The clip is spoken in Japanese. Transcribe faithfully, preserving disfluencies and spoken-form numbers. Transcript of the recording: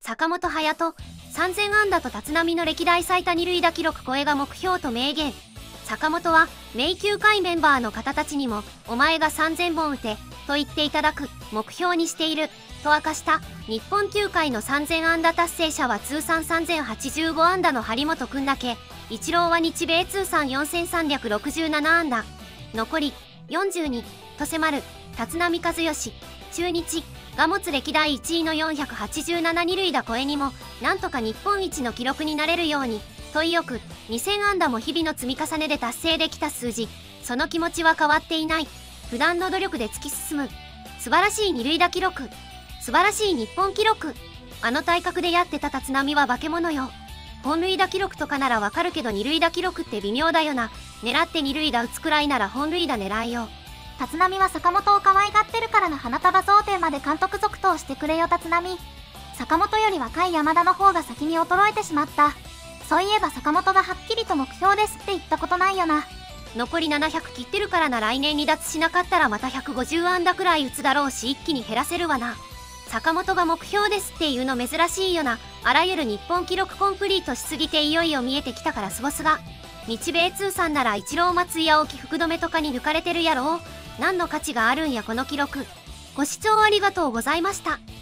坂本勇人、さんぜん安打と立浪の歴代最多二塁打記録超えが目標と明言。坂本は、名球会メンバーの方たちにも、お前がさんぜんぼん打て、と言っていただく、目標にしている、と明かした。日本球界のさんぜん安打達成者は通算さんぜんはちじゅうご安打の張本君だけ。イチローは日米通算よんせんさんびゃくろくじゅうなな安打。残り、よんじゅうに、と迫る、立浪和義、中日、が持つ歴代いちいのよんひゃくはちじゅうなな二塁打超えにも、なんとか日本一の記録になれるように、と意欲、にせん安打も日々の積み重ねで達成できた数字。その気持ちは変わっていない。普段の努力で突き進む。素晴らしい二塁打記録。素晴らしい日本記録。あの体格でやってた立浪は化け物よ。本塁打記録とかならわかるけど二塁打記録って微妙だよな。狙って二塁打打つくらいなら本塁打狙いよ。 立浪は坂本を可愛がってるからの花束贈呈まで監督続投してくれよ立浪。坂本より若い山田の方が先に衰えてしまった。そういえば坂本がはっきりと目標ですって言ったことないよな。 残りななひゃく切ってるからな。来年離脱しなかったらまたひゃくごじゅう安打くらい打つだろうし一気に減らせるわな。坂本が目標ですっていうの珍しいよな。あらゆる日本記録コンプリートしすぎていよいよ見えてきたからスボスが。日米通算ならイチロー松井青木福留とかに抜かれてるやろう。何の価値があるんやこの記録。ご視聴ありがとうございました。